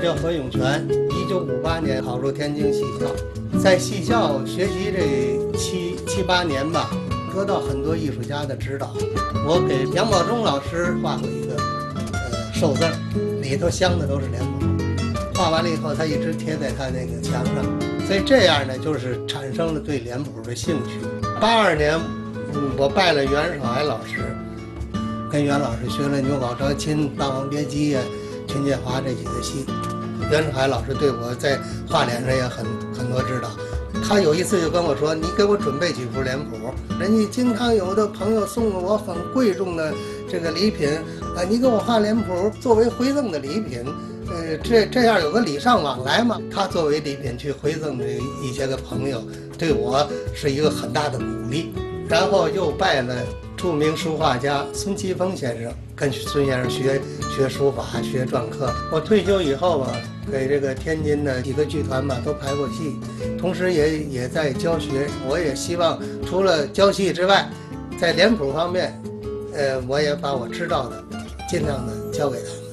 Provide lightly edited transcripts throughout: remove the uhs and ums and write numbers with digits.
叫何永全，1958年考入天津戏校，在戏校学习这七八年吧，得到很多艺术家的指导。我给杨宝忠老师画过一个寿字，里头镶的都是脸谱。画完了以后，他一直贴在他那个墙上，所以这样呢，就是产生了对脸谱的兴趣。82年，我拜了袁世海老师，跟袁老师学了《牛宝招亲》《大王别姬》呀、《群剑华》这几个戏。袁世海老师对我在画脸上也很多指导。他有一次就跟我说：“你给我准备几幅脸谱，人家经常有的朋友送了我很贵重的这个礼品，你给我画脸谱作为回赠的礼品。”这样有个礼尚往来嘛。他作为礼品去回赠这一些个朋友，对我是一个很大的鼓励。然后又拜了著名书画家孙奇峰先生，跟孙先生学书法、学篆刻。我退休以后啊，给这个天津的几个剧团吧都排过戏，同时也在教学。我也希望除了教戏之外，在脸谱方面，我也把我知道的尽量的教给他们。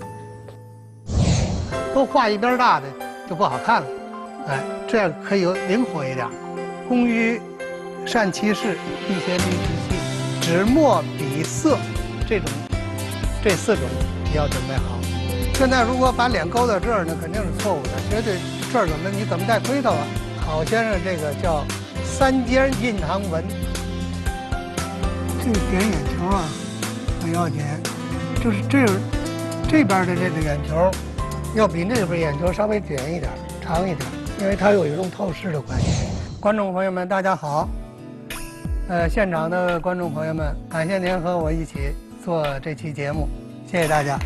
都画一边大的就不好看了，这样可以灵活一点。工欲善其事，必先利其器。纸墨笔色，这4种你要准备好。现在如果把脸勾到这儿呢，肯定是错误的，绝对这儿你怎么带盔头啊？好先生这个叫3间印堂纹，这个点眼球啊很要紧，就是这边的这个眼球。要比那边眼球稍微卷一点、长一点，因为它有一种透视的关系。观众朋友们，大家好！现场的观众朋友们，感谢您和我一起做这期节目，谢谢大家。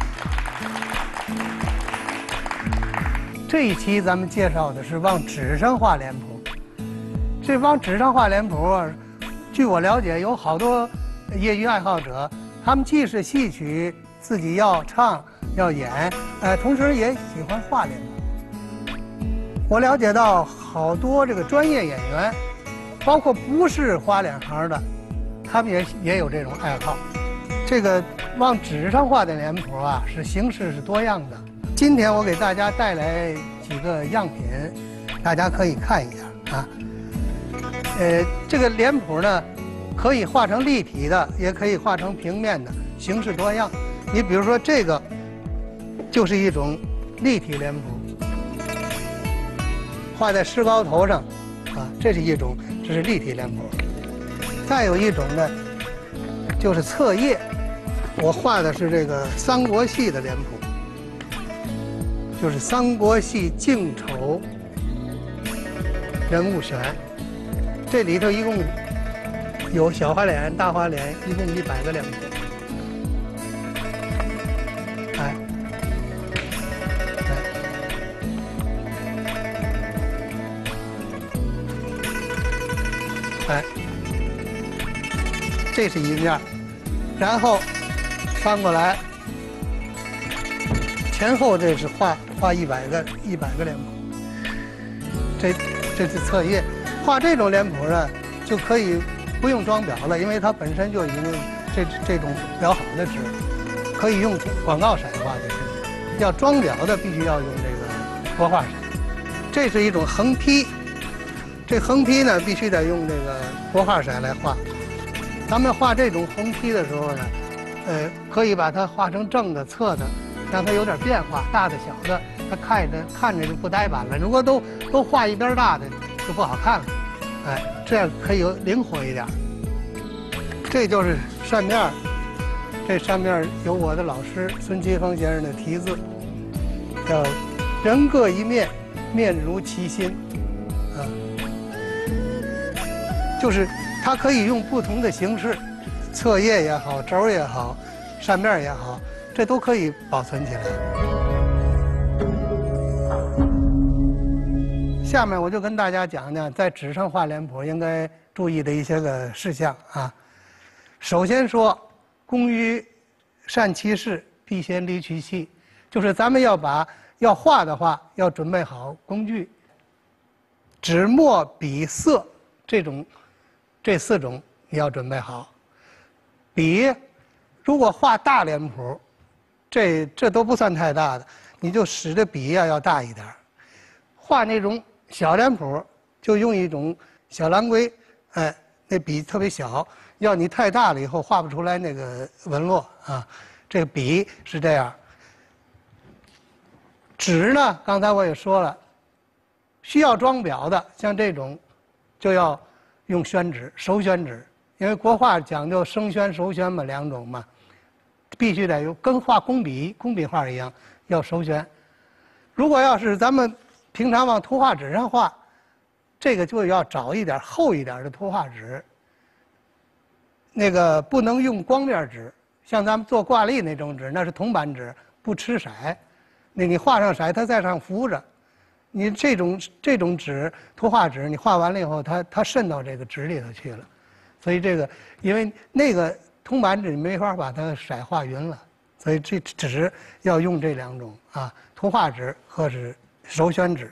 这一期咱们介绍的是往纸上画脸谱。这往纸上画脸谱，据我了解，有好多业余爱好者，他们既是戏曲自己要唱。要演，同时也喜欢画脸谱。我了解到好多这个专业演员，包括不是花脸行的，他们也有这种爱好。这个往纸上画的脸谱啊，形式是多样的。今天我给大家带来几个样品，大家可以看一下啊。这个脸谱呢，可以画成立体的，也可以画成平面的，形式多样。你比如说这个。就是一种立体脸谱，画在石膏头上，这是一种，这是立体脸谱。再有一种呢，就是册页，我画的是这个三国戏的脸谱，就是三国戏净丑人物选，这里头一共有小花脸、大花脸，一共100个脸谱。这是一面，然后翻过来，前后这是画100个脸谱。这是册页，画这种脸谱呢，就可以不用装裱了，因为它本身就已经这种裱好的纸，可以用广告色画的纸。要装裱的必须要用这个国画色。这是一种横批，这横批呢必须得用这个国画色来画。咱们画这种横批的时候呢，可以把它画成正的、侧的，让它有点变化，大的、小的，它看着就不呆板了。如果都画一边大的，就不好看了。这样可以灵活一点。这就是扇面，这上面有我的老师孙奇峰先生的题字，叫“人各一面，面如其心”，就是它可以用不同的形式，册页也好，轴也好，扇面也好，这都可以保存起来。下面我就跟大家讲讲，在纸上画脸谱应该注意的一些个事项啊。首先说，工欲善其事，必先利其器，就是咱们要画的话，要准备好工具，纸墨笔色这4种你要准备好。笔，如果画大脸谱，这都不算太大的， 你就使的笔呀要大一点。画那种小脸谱，就用一种小蓝龟，哎，那笔特别小，要你太大了以后画不出来那个纹络啊。这个笔是这样。纸呢，刚才我也说了，需要装裱的，像这种，就要用宣纸、手宣纸，因为国画讲究生宣、手宣嘛，两种嘛，必须得用，跟画工笔画一样，要手宣。如果要是咱们平常往图画纸上画，这个就要找一点厚一点的图画纸。那个不能用光面纸，像咱们做挂历那种纸，那是铜板纸，不吃色。那你画上色，它在上浮着。你这种纸，图画纸，你画完了以后，它渗到这个纸里头去了。所以这个，因为那个铜板纸你没法把它色画匀了，所以这纸要用这两种啊，图画纸或是手宣纸。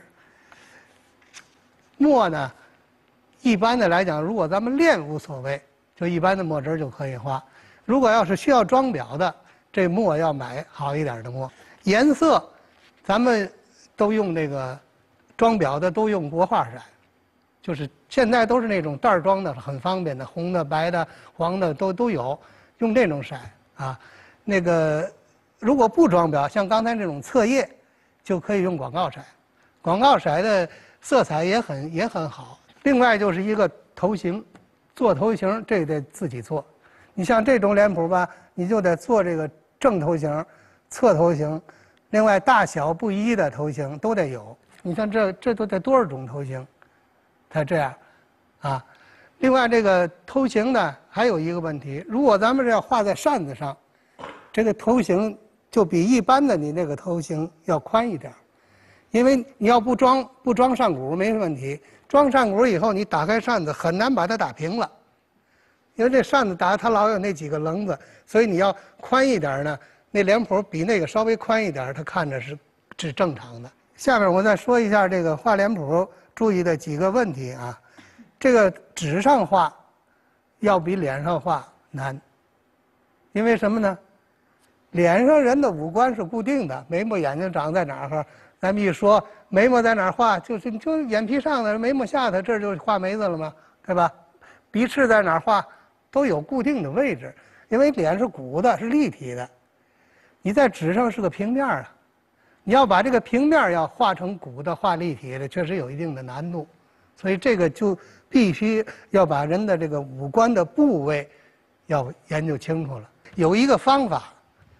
墨呢，一般的来讲，如果咱们练无所谓，就一般的墨汁就可以画。如果要是需要装裱的，这墨要买好一点的墨。颜色，咱们都用那个装裱的都用国画色，就是现在都是那种袋装的，很方便的，红的、白的、黄的都有，用这种色啊。那个如果不装裱，像刚才这种册页，就可以用广告色。广告色的色彩也很好。另外就是一个头型，做头型这个得自己做。你像这种脸谱吧，你就得做这个正头型、侧头型，另外大小不一的头型都得有。你像这都得多少种头型，才这样啊。另外这个头型呢，还有一个问题，如果咱们是要画在扇子上，这个头型就比一般的你那个头型要宽一点。因为你要不装上鼓没问题，装上鼓以后你打开扇子很难把它打平了，因为这扇子打它老有那几个棱子，所以你要宽一点呢，那脸谱比那个稍微宽一点，它看着是正常的。下面我再说一下这个画脸谱注意的几个问题啊，这个纸上画要比脸上画难，因为什么呢？脸上人的五官是固定的，眉毛眼睛长在哪儿？咱们一说眉毛在哪儿画，就眼皮上的眉毛下的，这就画眉子了吗？对吧？鼻翅在哪儿画，都有固定的位置，因为脸是鼓的，是立体的。你在纸上是个平面啊，你要把这个平面要画成鼓的、画立体的，确实有一定的难度。所以这个就必须要把人的这个五官的部位要研究清楚了。有一个方法，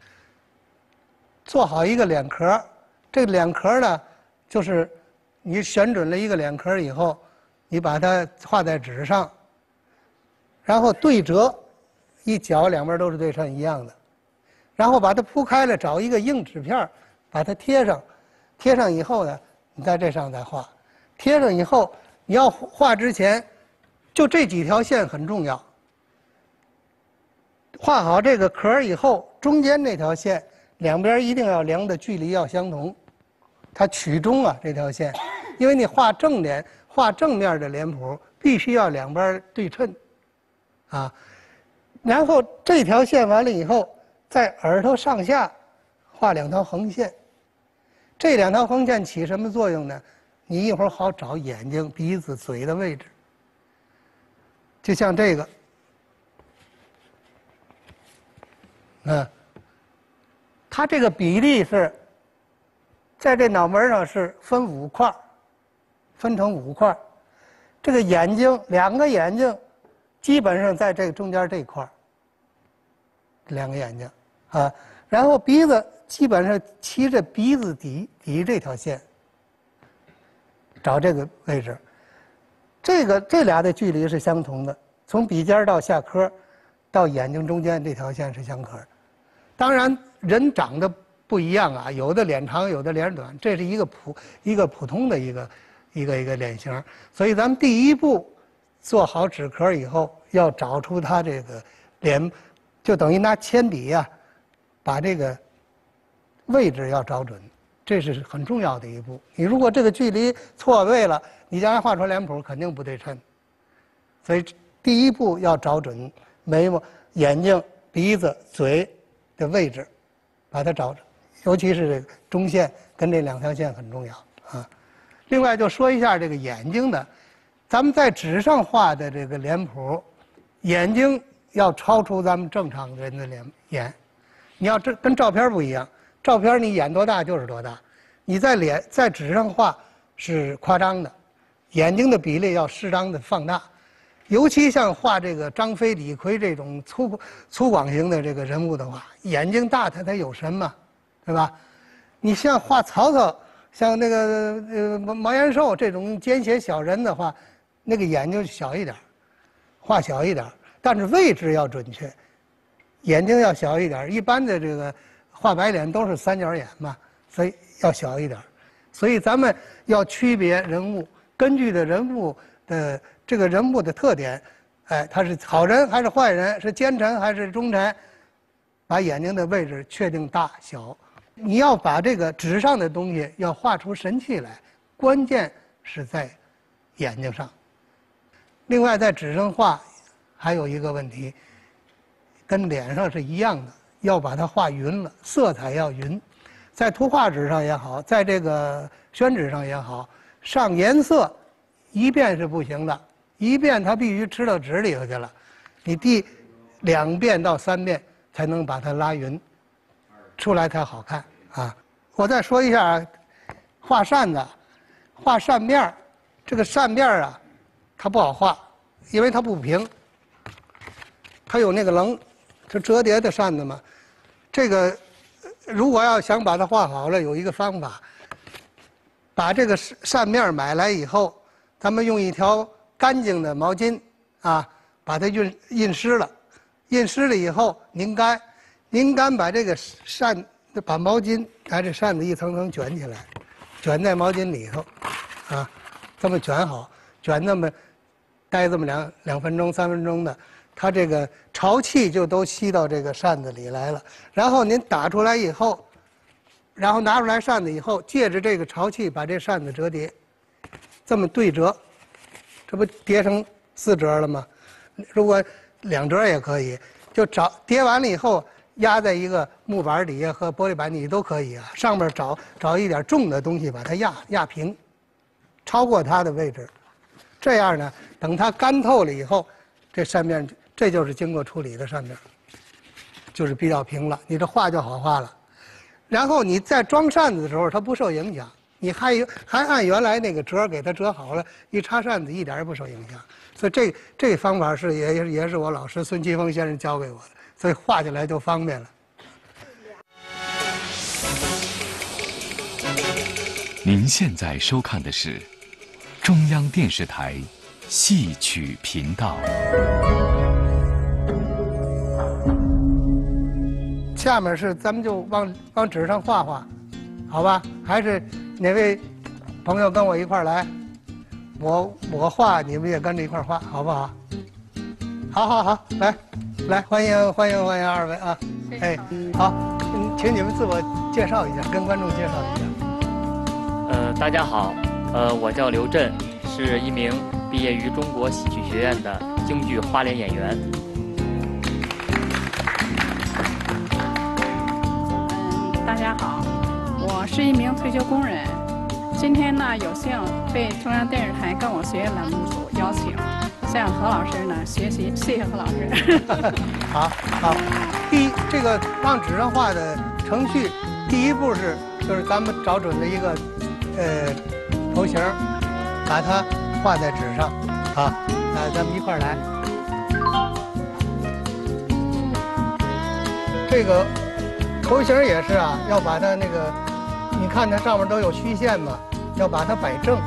做好一个脸壳。这个脸壳呢，就是你选准了一个脸壳以后，你把它画在纸上，然后对折，一角两边都是对称一样的，然后把它铺开了，找一个硬纸片把它贴上，贴上以后呢，你在这上再画，贴上以后你要画之前，就这几条线很重要。画好这个壳以后，中间那条线两边一定要量的距离要相同，它取中啊这条线，因为你画正脸、画正面的脸谱，必须要两边对称，啊，然后这条线完了以后，在耳朵上下画两条横线，这两条横线起什么作用呢？你一会儿好找眼睛、鼻子、嘴的位置，就像这个，它这个比例是，在这脑门上是分5块，分成5块。这个眼睛，两个眼睛，基本上在这个中间这块，两个眼睛啊。然后鼻子基本上骑着鼻子底这条线，找这个位置。这俩的距离是相同的，从鼻尖到下颏，到眼睛中间这条线是相可的。当然，人长得不一样啊，有的脸长，有的脸短，这是一个普通的一个脸型。所以咱们第一步做好纸壳以后，要找出它这个脸，就等于拿铅笔呀，把这个位置要找准，这是很重要的一步。你如果这个距离错位了，你将来画出脸谱肯定不对称。所以第一步要找准眉毛、眼睛、鼻子、嘴的位置，把它找着。 尤其是这个中线跟这2条线很重要啊。另外就说一下这个眼睛的，咱们在纸上画的这个脸谱，眼睛要超出咱们正常人的眼。你要跟照片不一样，照片你眼多大就是多大，你在纸上画是夸张的，眼睛的比例要适当的放大。尤其像画这个张飞、李逵这种粗犷型的这个人物的话，眼睛大他有神嘛，对吧？你像画曹操，像那个毛延寿这种奸邪小人的话，那个眼睛小一点，画小一点，但是位置要准确，眼睛要小一点。一般的这个画白脸都是3角眼嘛，所以要小一点。所以咱们要区别人物，根据的人物的这个人物的特点，哎，他是好人还是坏人，是奸臣还是忠臣，把眼睛的位置确定大小。你要把这个纸上的东西要画出神气来，关键是在眼睛上。另外，在纸上画还有一个问题，跟脸上是一样的，要把它画匀了，色彩要匀。在图画纸上也好，在这个宣纸上也好，上颜色一遍是不行的，一遍它必须吃到纸里头去了，你第2遍到3遍才能把它拉匀，出来才好看啊。我再说一下画扇子，画扇面儿，这个扇面儿啊，它不好画，因为它不平，它有那个棱，是折叠的扇子嘛。这个如果要想把它画好了，有一个方法，把这个扇面买来以后，咱们用一条干净的毛巾啊，把它印湿了，印湿了以后拧干，拧干把这个把毛巾把这扇子一层层卷起来，卷在毛巾里头，啊，这么卷好，卷那么待这么2分钟3分钟的，它这个潮气就都吸到这个扇子里来了。然后您打出来以后，然后拿出来扇子以后，借着这个潮气把这扇子折叠，这么对折，这不叠成4折了吗？如果2折也可以，就叠完了以后压在一个木板底下和玻璃板底下都可以啊。上面找一点重的东西把它压平，超过它的位置。这样呢，等它干透了以后，这扇面这就是经过处理的扇面，就是比较平了，你这画就好画了。然后你在装扇子的时候，它不受影响，你还按原来那个折给它折好了，一插扇子一点也不受影响。所以这方法也是我老师孙奇峰先生教给我的，所以画起来就方便了。 您现在收看的是中央电视台戏曲频道。 下面是咱们就往纸上画画，好吧？还是哪位朋友跟我一块儿来？我画，你们也跟着一块儿画，好不好？好，来，欢迎2位啊！哎，好，请你们自我介绍一下，跟观众介绍一下。 大家好，我叫刘震，是一名毕业于中国戏曲学院的京剧花脸演员。 大家好，我是一名退休工人。今天呢，有幸被中央电视台跟我学院栏目组邀请，向何老师呢学习，谢谢何老师。 好，这个往纸上画的程序，第一步就是咱们找准了一个头型，把它画在纸上，好，咱们一块儿来。这个头型也是啊，要把它那个，你看它上面都有虚线嘛，要把它摆正，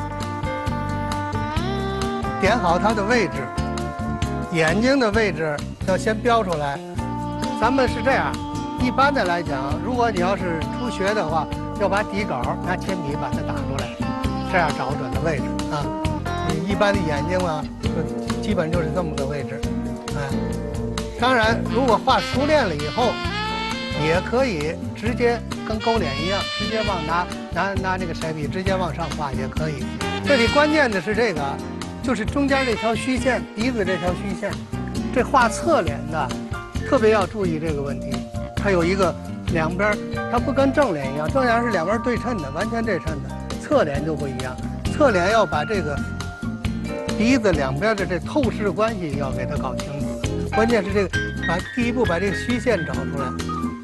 点好它的位置，眼睛的位置要先标出来。咱们是这样，一般的来讲，如果你要是初学的话，要把底稿拿铅笔把它打出来，这样找准了位置啊。你一般的眼睛啊，基本就是这么个位置，哎。当然，如果画熟练了以后，也可以直接跟勾脸一样，直接拿那个彩笔直接往上画也可以。这里关键的是这个，就是中间这条虚线，鼻子这条虚线，这画侧脸的特别要注意这个问题。它有一个两边它不跟正脸一样，正脸是两边对称的，完全对称的。侧脸就不一样，侧脸要把这个鼻子两边的这透视关系要给它搞清楚。关键是这个，第一步把这个虚线找出来。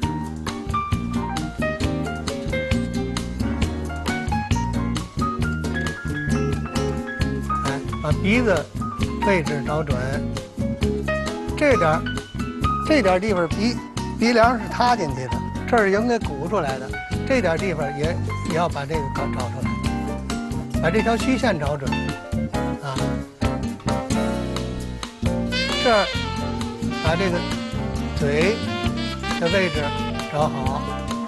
哎，把鼻子位置找准。这点地方鼻梁是塌进去的，这儿应该鼓出来的。这点地方也要把这个找出来，把这条虚线找准。啊，这儿把这个嘴的位置找好。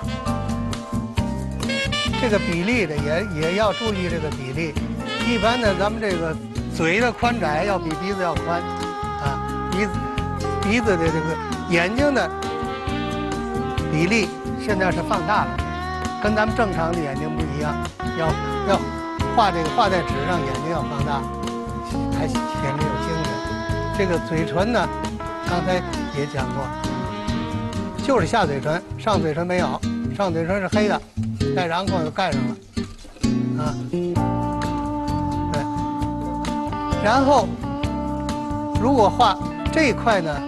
这个比例的也要注意这个比例。一般的咱们这个嘴的宽窄要比鼻子要宽，啊，鼻子的这个眼睛的比例现在是放大了，跟咱们正常的眼睛不一样，要画这个画在纸上，眼睛要放大，才显得有精神。这个嘴唇呢，刚才也讲过，就是下嘴唇，上嘴唇没有，上嘴唇是黑的，带瓤孔就盖上了，啊，对。然后如果画这一块呢，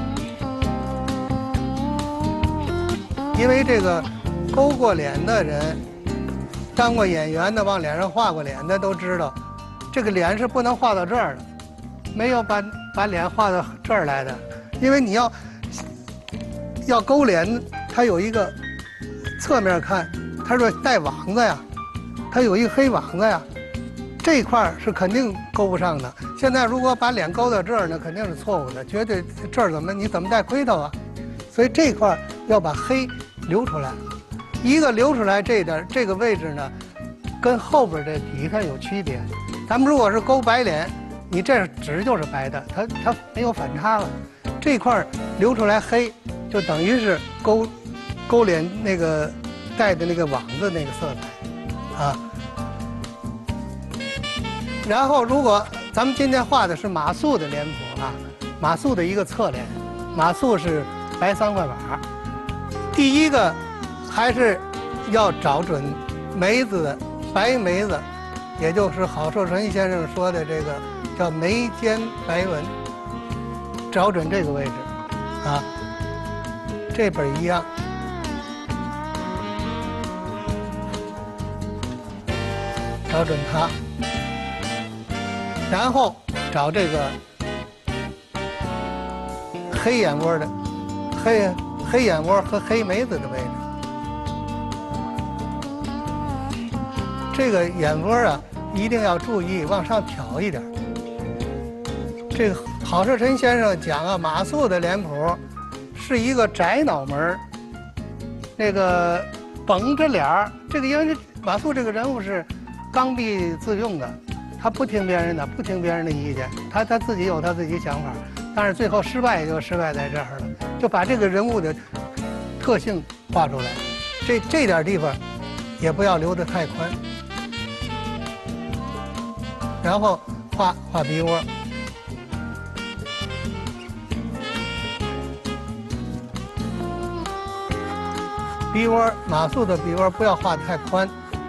因为这个勾过脸的人，当过演员的，往脸上画过脸的都知道，这个脸是不能画到这儿的，没有把脸画到这儿来的，因为你要勾脸，它有一个侧面看，它是带网子呀，它有一个黑网子呀，这一块是肯定勾不上的。现在如果把脸勾到这儿呢，肯定是错误的，绝对这儿你怎么带盔头啊？所以这块要把黑留出来，一个留出来这点这个位置呢，跟后边这底下有区别。咱们如果是勾白脸，你这纸就是白的，它没有反差了。这块留出来黑，就等于是勾脸那个带的那个网子那个色彩，啊。然后如果咱们今天画的是马谡的脸谱啊，马谡的一个侧脸，马谡是白3块板。第一个还是要找准眉子的白眉子，也就是郝寿臣先生说的这个叫眉间白纹，找准这个位置，啊，这本一样。找准它，然后找这个黑眼窝的黑眼窝和黑眉子的位置。这个眼窝啊，一定要注意往上挑一点。这个郝寿臣先生讲啊，马谡的脸谱是一个窄脑门，那个绷着脸儿。这个因为马谡这个人物是刚愎自用的，他不听别人的，不听别人的意见，他自己有他自己想法，但是最后失败也就失败在这儿了，就把这个人物的特性画出来。这点地方也不要留得太宽，然后画鼻窝。鼻窝，马谡的鼻窝不要画得太宽。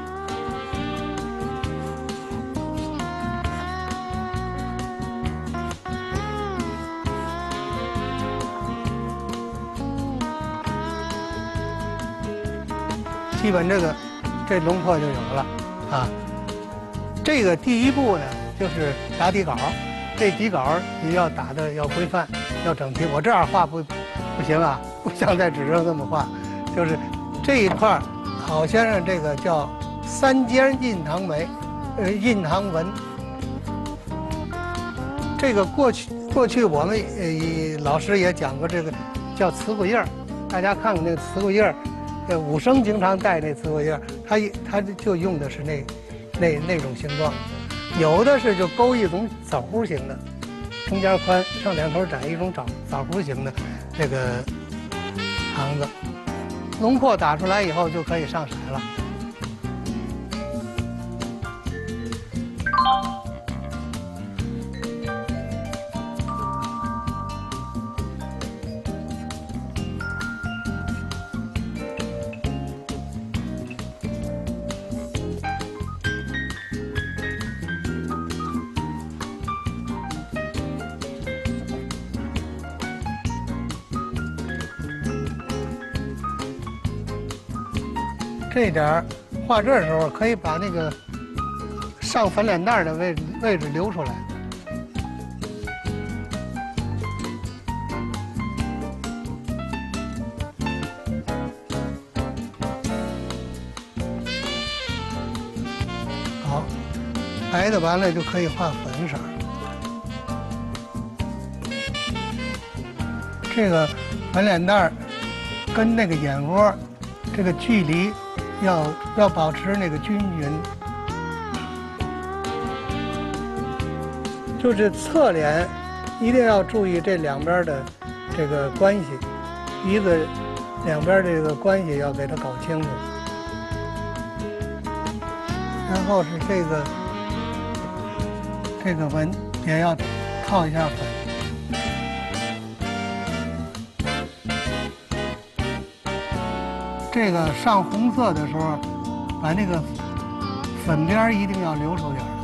基本这轮廓就有了啊。这个第一步呢，就是打底稿。这底稿你要打的要规范，要整齐。我这样画不行啊，不像在纸上这么画。就是这一块，郝先生这个叫3间印堂眉，印堂纹。这个过去我们老师也讲过，这个叫瓷骨印儿。大家看看那个瓷骨印儿。武生经常戴那瓷骨印，他就用的是那种形状，有的是就勾一种枣弧形的，中间宽，上两头窄，一种枣弧形的这个堂子，轮廓打出来以后就可以上色了。 这点儿画这时候可以把那个上粉脸蛋的位置留出来。好，白的完了就可以画粉色。这个粉脸蛋儿跟那个眼窝这个距离要保持那个均匀。就是侧脸一定要注意这两边的这个关系，鼻子两边这个关系要给它搞清楚。然后是这个纹也要套一下粉。这个上红色的时候，把那个粉边一定要留出点儿。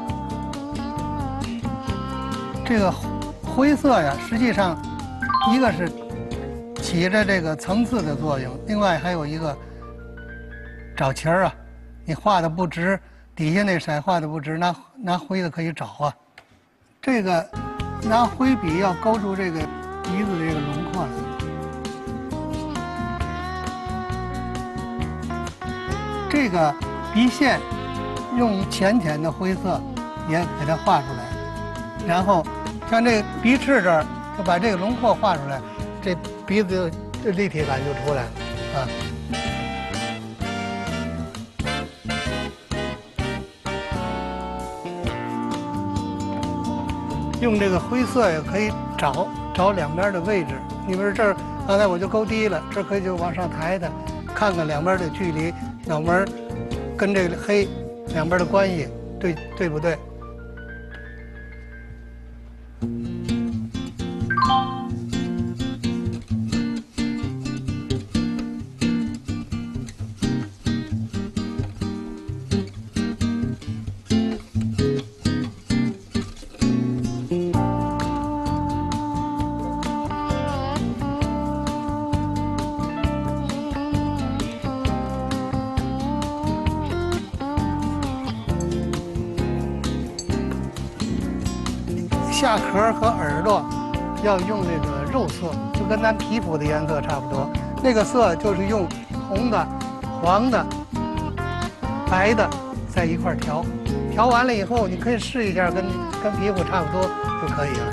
这个灰色呀，实际上一个是起着这个层次的作用，另外还有一个找旗儿啊，你画的不直，底下那色画的不直，拿灰的可以找啊。这个拿灰笔要勾出这个鼻子这个轮廓来。这个鼻线用浅浅的灰色也给它画出来，然后像这鼻翅这儿就把这个轮廓画出来，这鼻子就立体感就出来了啊。用这个灰色也可以找两边的位置。你比如这儿，刚才我就勾低了，这儿可以就往上抬抬，看看两边的距离，脑门跟这个黑两边的关系对不对？下壳和耳朵要用那个肉色，就跟咱皮肤的颜色差不多。那个色就是用红的、黄的、白的在一块调，调完了以后，你可以试一下，跟皮肤差不多就可以了。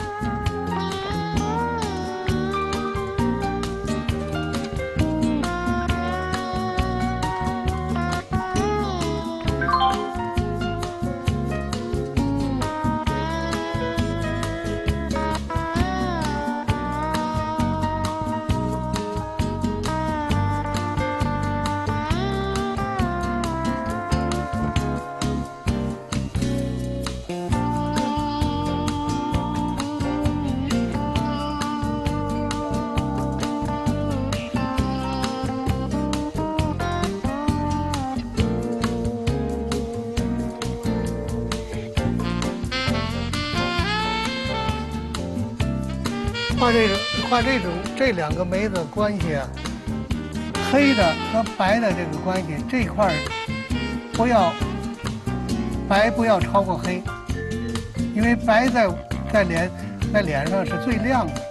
画这两个眉的关系啊，黑的和白的这个关系，这一块白不要超过黑，因为白在脸上是最亮的。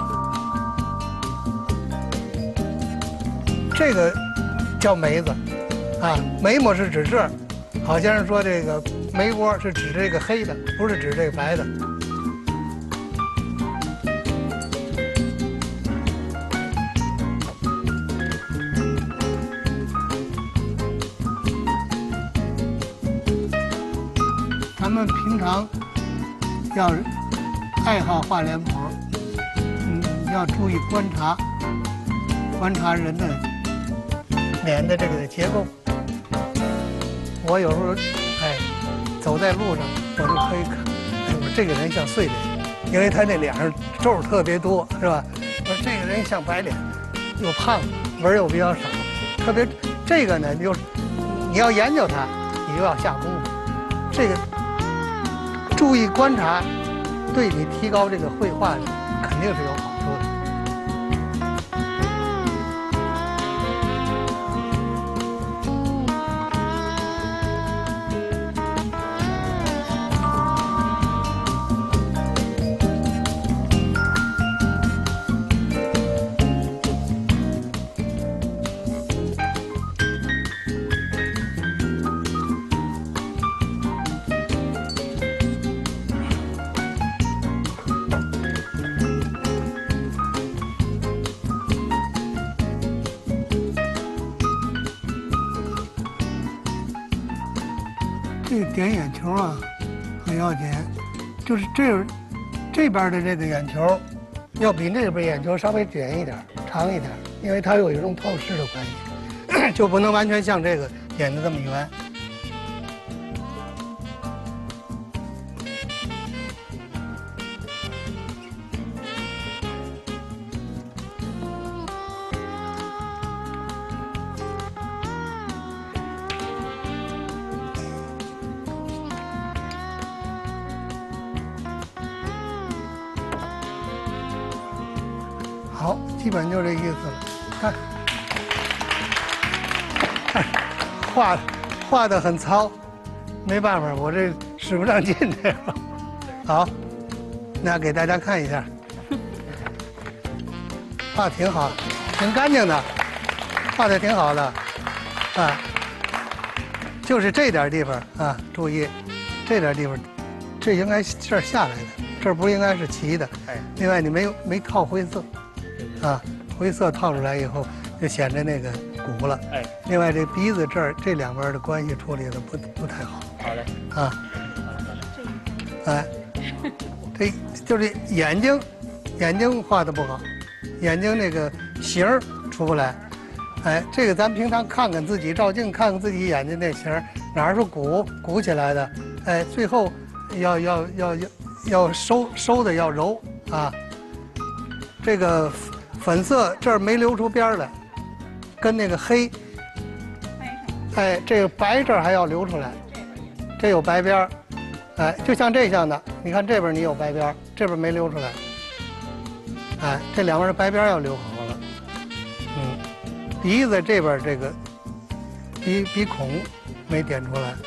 这个叫眉子啊，眉毛是指这儿，好像是说这个眉窝是指这个黑的，不是指这个白的。咱们平常要爱好画脸谱，要注意观察人的脸的这个结构。我有时候走在路上，我就可以看，我这个人像碎脸，因为他那脸上皱特别多，是吧？我说这个人像白脸，又胖，纹又比较少，特别这个呢，你要研究它，你就要下功夫。这个注意观察，对你提高这个绘画肯定是有好处的。 这个点眼球啊，很要紧，就是这边的这个眼球，要比那边眼球稍微点一点、长一点，因为它有一种透视的关系，就不能完全像这个点的这么圆。好，基本就这意思了。看，画得很糙，没办法，我这使不上劲这个。好，那给大家看一下，画挺好，挺干净的，画得挺好的，啊，就是这点地方啊，注意，这点地方，这应该这儿下来的，这不应该是齐的。另外你没套灰色。啊，灰色套出来以后，就显着那个鼓了。哎，另外这鼻子这儿这两边的关系处理的不太好。 好嘞。 啊，哎，这就是眼睛画的不好，眼睛那个形儿出不来。哎，这个咱平常看看自己照镜，看看自己眼睛那形儿哪儿是鼓起来的。哎，最后要收的要柔啊，这个。粉色这儿没留出边来，跟那个黑，哎，这个白这儿还要留出来，这有白边儿，哎，就像这样的，你看这边你有白边，这边没留出来，哎，这两边的白边要留好了，鼻子这边这个鼻孔没点出来，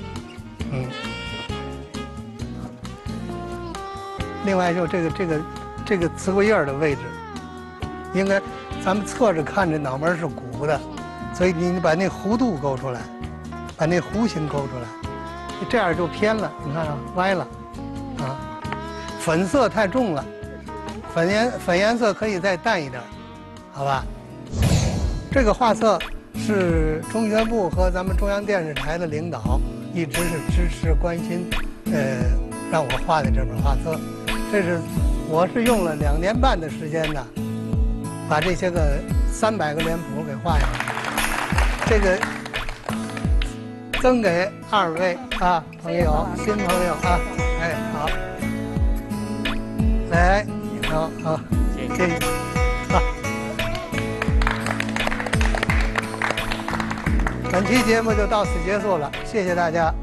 另外就这个瓷桂叶的位置。应该，咱们侧着看着脑门是鼓的，所以你把那弧度勾出来，把那弧形勾出来，这样就偏了。你看啊，歪了，啊，粉色太重了，粉颜色可以再淡一点，好吧？这个画册是中学部和咱们中央电视台的领导一直是支持关心，让我画的这本画册，我是用了2年半的时间呢。把这些个300个脸谱给画下来，这个赠给2位啊朋友，新朋友啊，哎好，来，好，谢谢，好，本期节目就到此结束了，谢谢大家。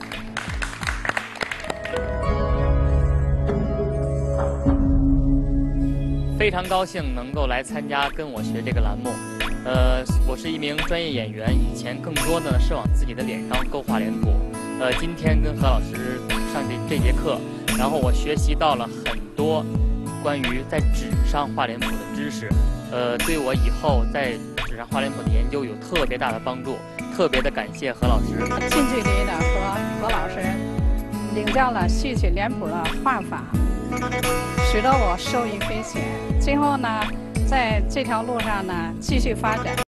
非常高兴能够来参加《跟我学》这个栏目。我是一名专业演员，以前更多的是往自己的脸上勾画脸谱。今天跟何老师上这节课，然后我学习到了很多关于在纸上画脸谱的知识，对我以后在纸上画脸谱的研究有特别大的帮助。特别的感谢何老师， 近距离的和何老师领教了戏曲脸谱的画法。使得我受益匪浅。今后呢，在这条路上呢，继续发展。